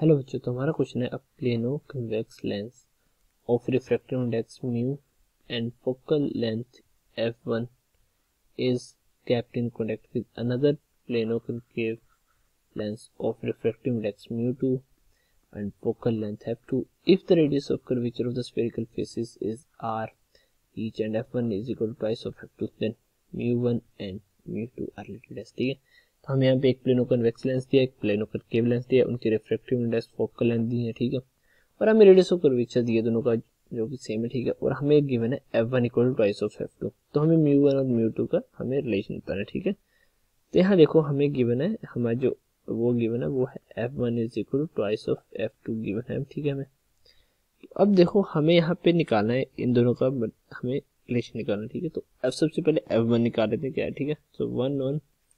Hello बच्चों, तो हमारा क्वेश्चन है a plano convex lens of refractive index mu and focal length f1 is kept in contact with another plano-concave lens of refractive index mu2 and focal length f2 if the radius of curvature of the spherical faces is r each and f1 is equal to twice of f2, then mu1 and mu2 are related as। ठीक है, तो हमें यहाँ पे एक plano convex lens दिया, एक plano concave lens दिया, उनकी रिफ्रैक्टिव इंडेक्स फोकल लेंथ दी है। ठीक है, और हमें रेडियस ऑफ कर्वेचर दिए दोनों का जो कि सेम है। ठीक है, और हमें गिवन है f1 equal to twice of f2, तो हमें mu1 और mu2 का हमें रिलेशन बताना है। ठीक है, तो यहाँ देखो हमें गिवन है, हमारा जो वो गिवन है वो है f1 is equal to twice of f2 given है। ठीक है, हमें अब देखो हमें यहाँ पे निकालना है इन दोनों का, हमें रिलेशन निकालना है। ठीक है, तो अब सबसे पहले f1 निकाल लेते हैं क्या है। ठीक है, तो 1 ऑन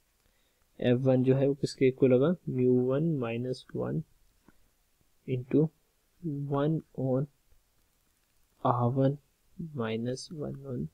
f1 जो है वो किसके इक्वल होगा, mu1 minus 1 into 1 on r1 minus 1 on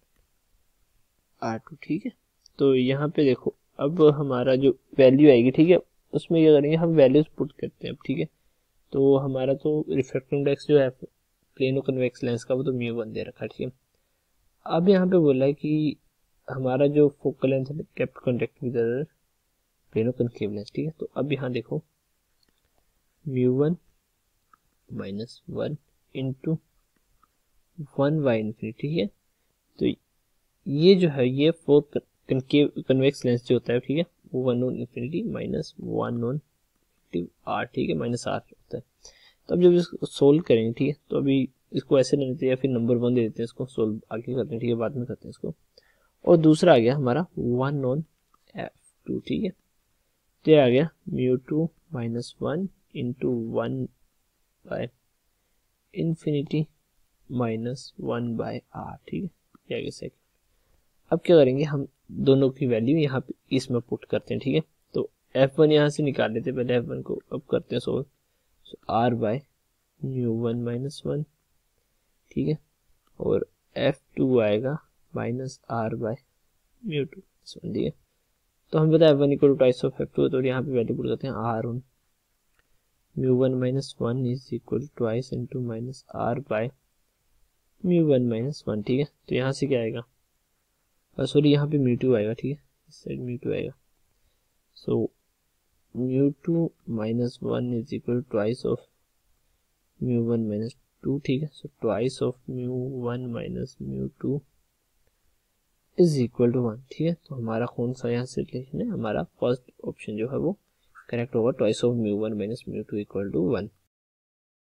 r2। ठीक है, तो यहाँ पे देखो अब हमारा जो वैल्यू आएगी, ठीक है, उसमें क्या करेंगे हम वैल्यूज पुट करते हैं। अब ठीक है, तो हमारा तो रिफ्रैक्टिव इंडेक्स जो है प्लेनो कन्वेक्स लेंस का वो तो mu1 दे रखा है। ठीक है, अब यहाँ पे बोला है कि हमारा जो फोकल लेंथ है kept contact with other plano concave lens. ठीक है, तो अब यहाँ देखो mu1 minus 1 into 1 by infinity. ठीक है, तो ये जो है ये फोर कनकेव कन्वेक्स लेंस जो होता है, ठीक है, वो 1 on infinity minus 1 on r। ठीक है, माइनस r होता है। तो अब जब इसको सोल्व करेंगे, ठीक है, तो अभी इसको ऐसे ले लेते हैं या फिर नंबर 1 दे देते हैं, इसको सोल्व आगे करते हैं। ठीक है, बाद में करते हैं इसको। और दूसरा आ गया हमारा 1 ऑन f2। ठीक है, तो ये आ गया mu2 minus 1 into 1 by infinity minus 1 by r। ठीक है, ये आ गया सेकंड। अब क्या करेंगे हम दोनों की वैल्यू यहाँ पे इसमें पुट करते हैं। ठीक है, तो f1 यहाँ से निकाल लेते हैं पहले f1 को, अब करते हैं solve. r by mu1 minus 1। ठीक है, और f2 आएगा माइनस r बाय mu2। ठीक है, तो हम बताए f1 equal to twice of f2, तो यहाँ पे वैल्यू पुट करते हैं r on mu1 minus 1 is equal to twice into minus r by mu1 minus 1। ठीक है, तो यहाँ से क्या आएगा, सॉरी यहाँ पे mu2 आएगा। ठीक है, इस साइड mu2 आएगा। So mu2 minus 1 is equal to twice of mu1 minus 2। ठीक है, so twice of mu1 minus mu2 is equal to 1। ठीक है, तो हमारा कौन सा यहाँ से रिलेशन है, हमारा फर्स्ट ऑप्शन जो है वो करेक्ट होगा, twice of mu1 minus mu2 equal to 1।